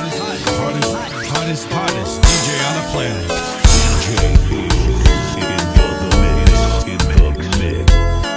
Hottest DJ on the planet. DJ P in the mix, in the mix.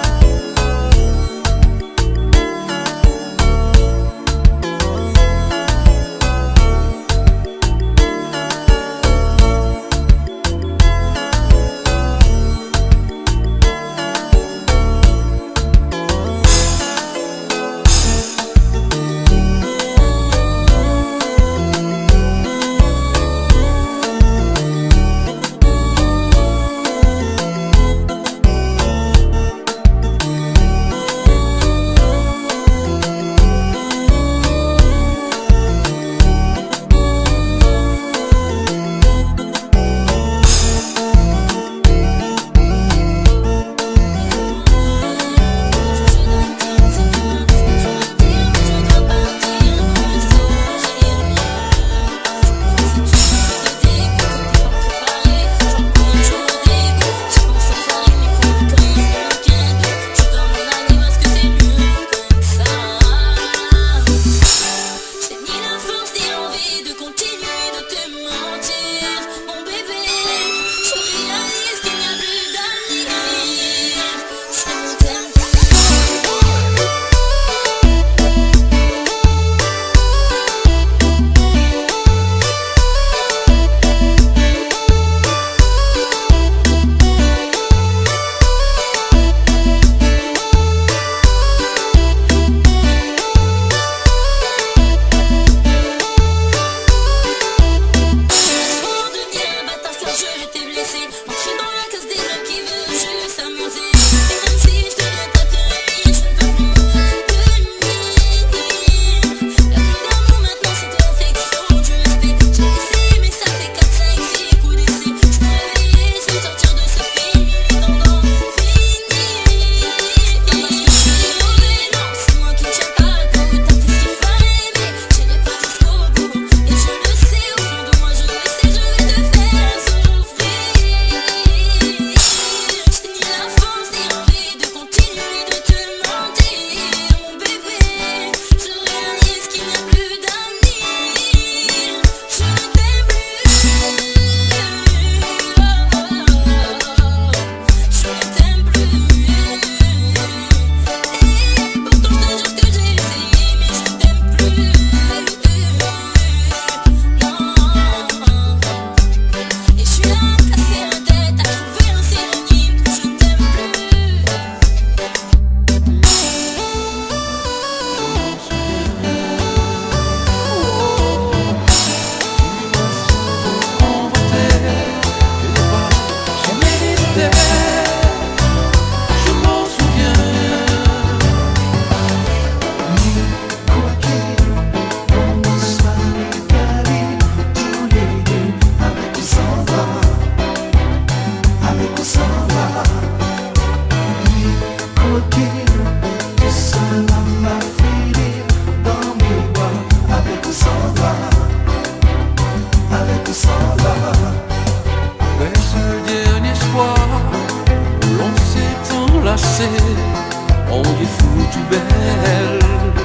On est foutu belle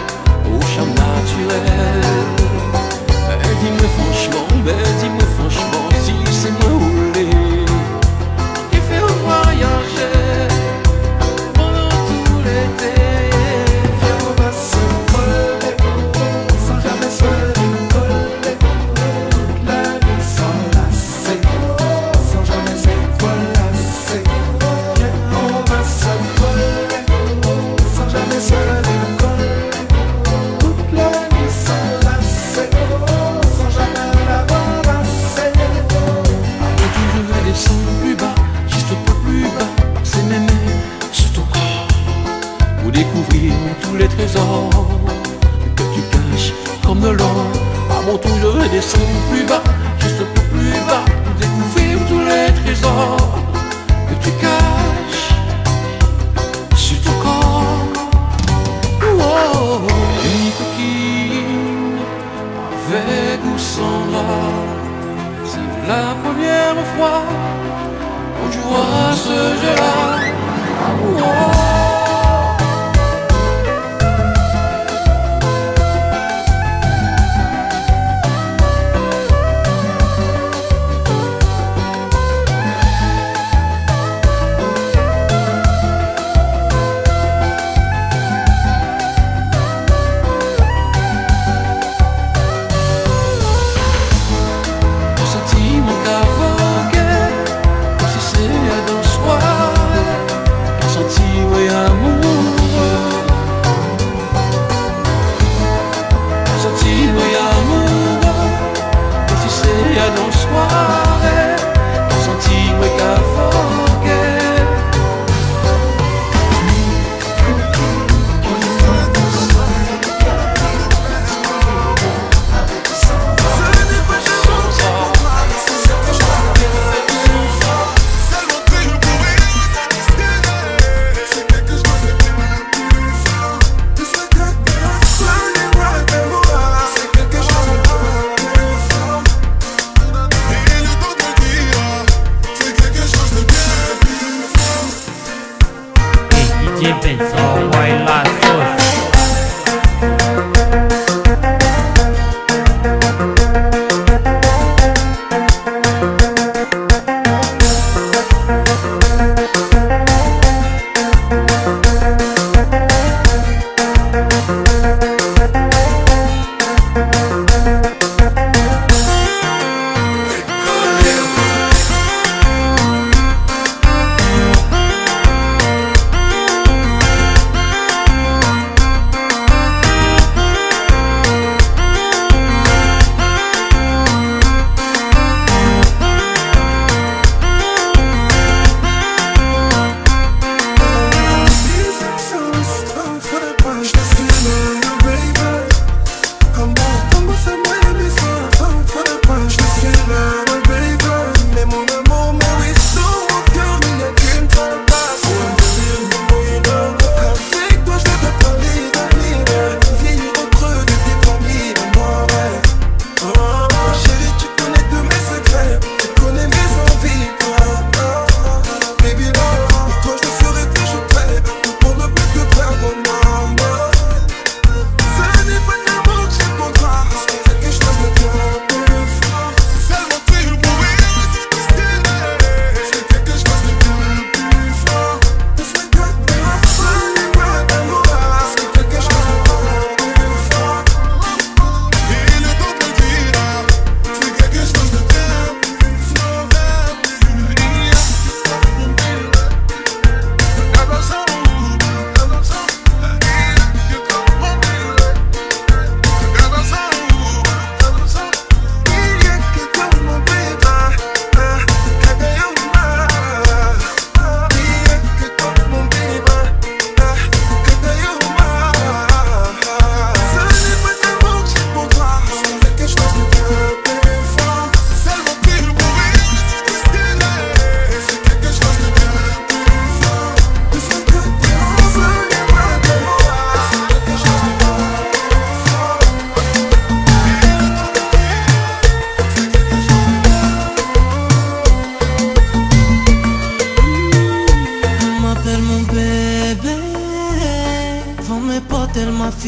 au charme naturel. Dis-moi franchement si c'est moi ou les qui fait voyager pendant tout l'été. Viens, on va s'envoler sans jamais se décoller, toute la nuit s'enlacer, sans jamais s'enlacer. Viens, on va s'envoler sans jamais se décoller, toute la nuit s'enlacer, sans jamais l'embrasser. Après tout je vais descendre plus bas, juste un peu plus bas, c'est m'aimer sur ton corps, pour découvrir tous les trésors que tu caches comme de l'or. À mon tour je vais descendre plus bas, juste un peu plus bas, pour découvrir tous les trésors que tu caches sur ton corps. Oh, une coquine avec ou sans drap, c'est la première fois qu'on joue à ce jeu-là. Oh.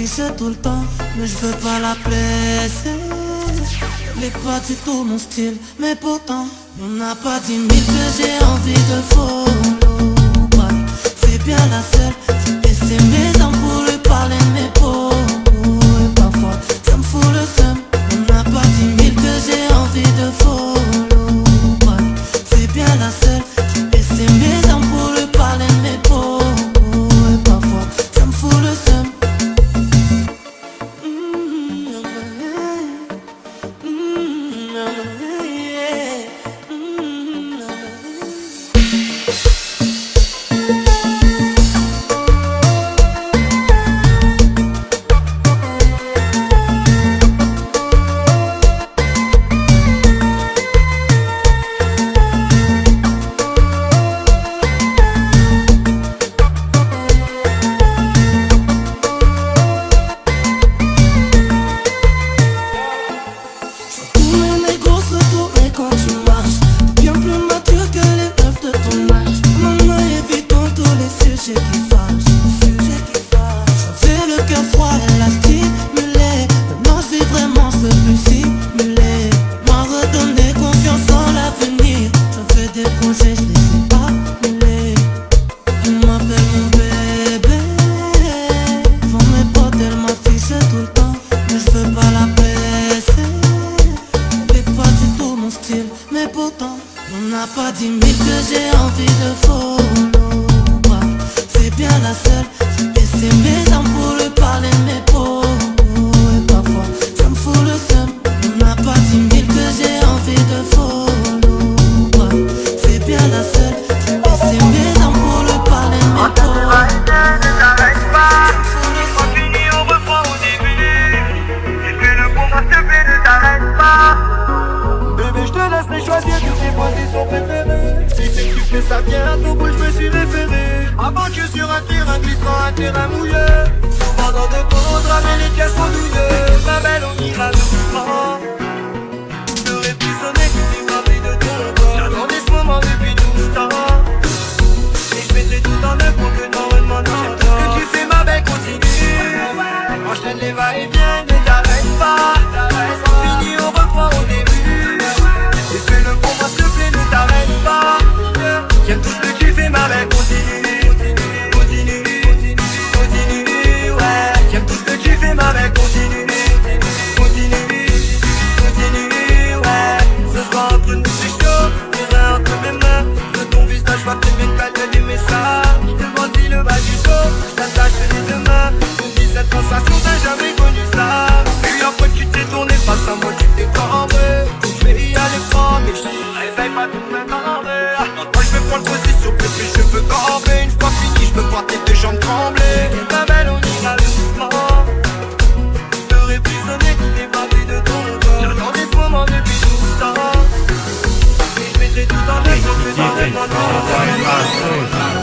m'affiche tout le temps, mais je veux pas la blesser. Elle est pas du tout mon style, mais pourtant on n'a pas 10 000 que j'ai envie de follow. Ouais, c'est bien la seule, et c'est mes armes pour lui parler de mes peaux. Et parfois ça me fout le seum. On n'a pas 10 000 que j'ai envie de follow. Ouais, c'est bien la seule, et c'est mes armes pour lui parler de mes peaux. Et parfois ça me fout le seum. Mais pourtant, on n'a pas 10 000 que j'ai envie de follow. Ouais, c'est bien la seule, et c'est mes armes pour lui parler de mes peaux. Et parfois, ça me fout le seum. On n'a pas 10 000 que j'ai envie de follow. Ouais, c'est bien la seule, et c'est mes armes pour lui parler de mes peaux. Ne t'arrête pas, on finit, on reprend au début. Et fais le combat, s'il te plaît, ne t'arrête pas. Bébé, je te laisserai choisir toutes tes positions préférées. Si c'est que tu fais ça bien, à ton bout je me suis référé. Avant que sur un terrain glissant, un terrain mouillé. Souvent dans de beaux drames et les pièces sont douillées. Ma belle, on ira doucement. Je serai prisonnier, tu t'es gravé de ton corps. J'attendais ce moment depuis 12 temps. Et je mettrai tout en œuvre pour que non me demande encore. Ce que tu fais, ma belle, continue. Enchaîne les va-et-vient, ne t'arrête pas. On finit, on reprend au début. Et fais le combat, s'il te plaît, ne t'arrête pas. J'aime tout ce que tu fais, ma belle, continue. Continue, continue, continue, ouais. J'aime tout ce que tu fais, ma belle, continue. Continue, continue, ouais. Ce soir entre nous c'est chaud, les reins entre mes mains. De ton visage, je vois très bien que t'as des messages. Je te grandis le bas du dos, je t'attache les deux mains. On dit cette sensation, t'as jamais connu ça. Puis après tu t'es tourné face à moi, tu t'es cambré. Je vais y aller prendre, mais je réveille pas tout maintenant. Moi je vais prendre position, bébé, je veux camper. Une fois fini, je veux voir tes deux jambes trembler. Ma belle, on ira doucement. Je serai prisonnier, tout est bravé de ton corps. J'attendais ce moment depuis 12 ans. Et je mettrai tout en œuvre, je fais dans le monde.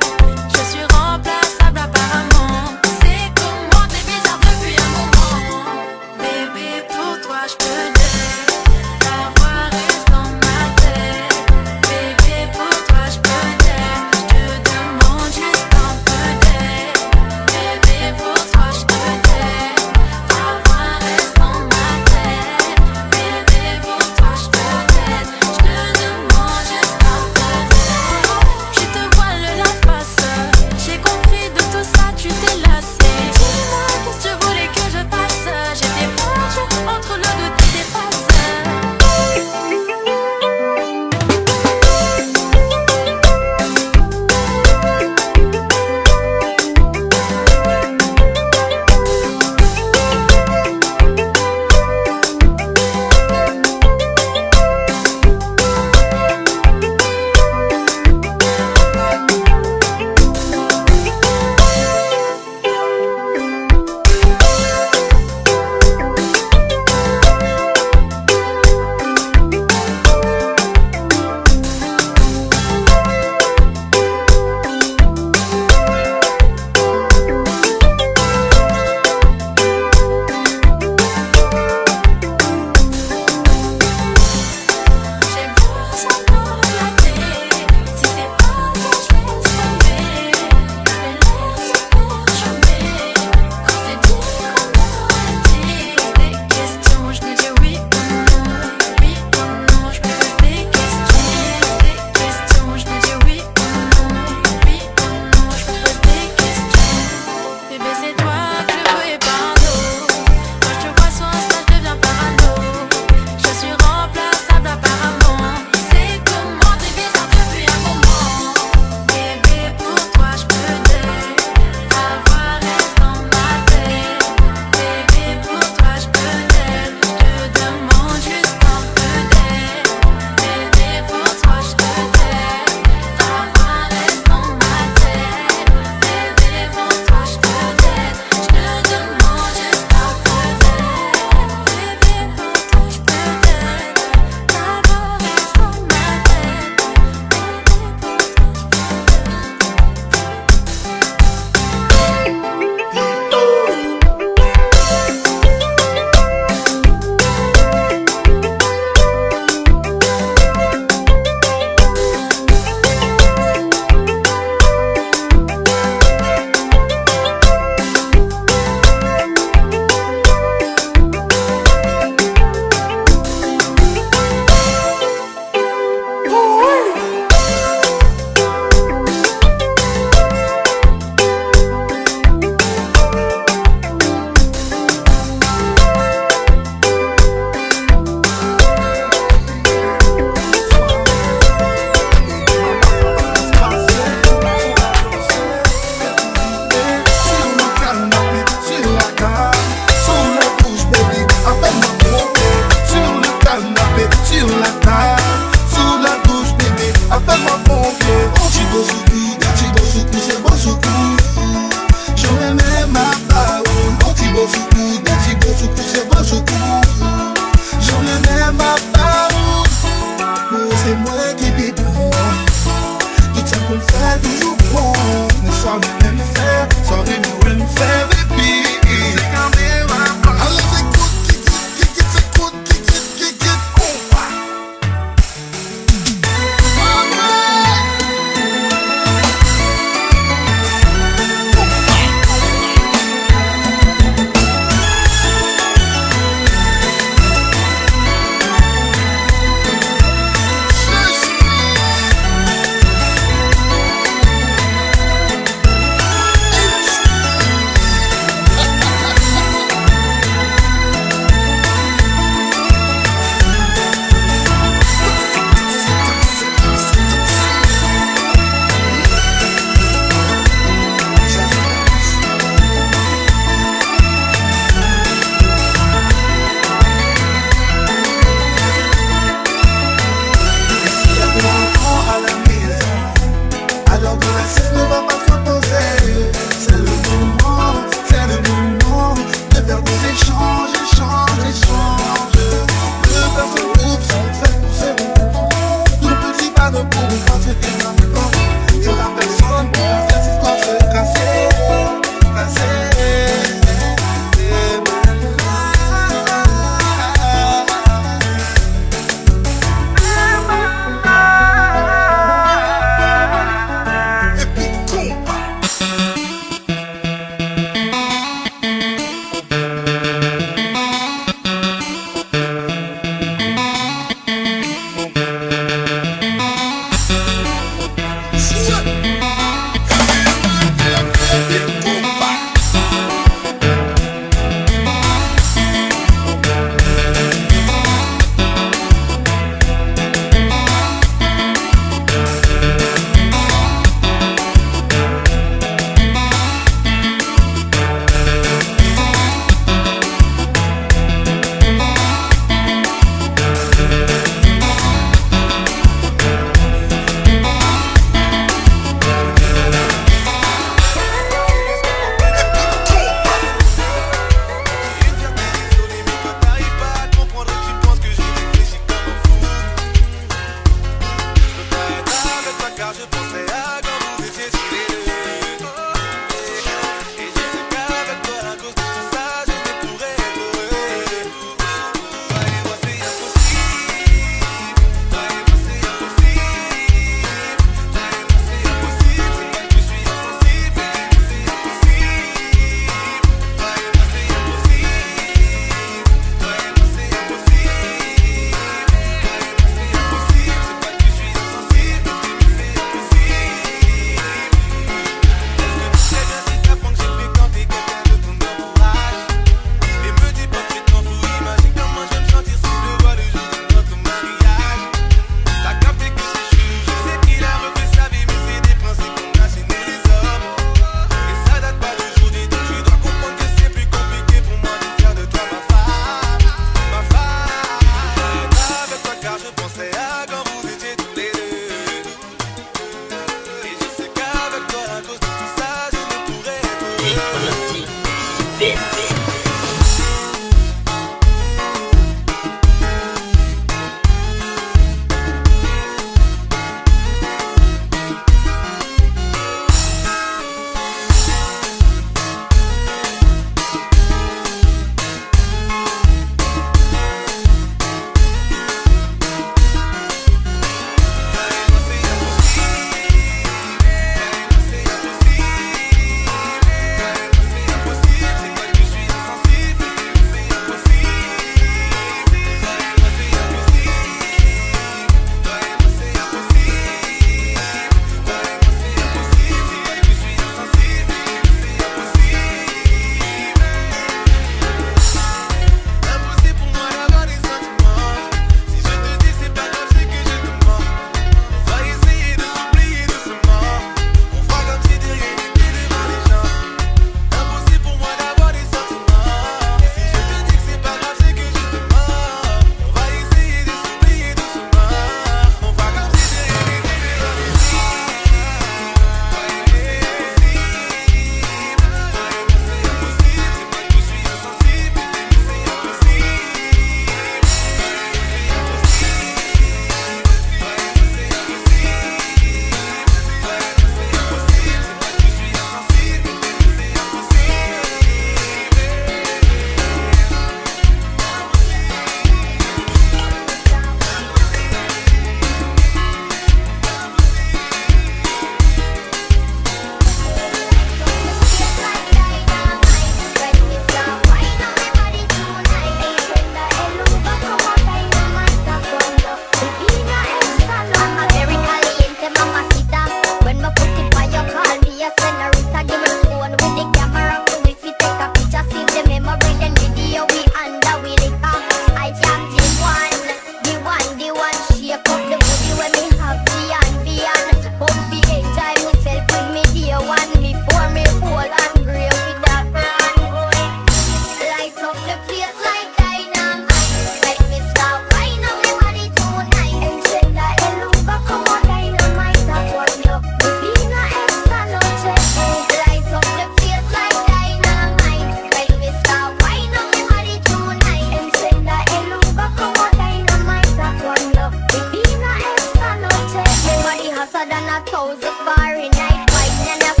hotter than 1,000 Fahrenheit. Wine and a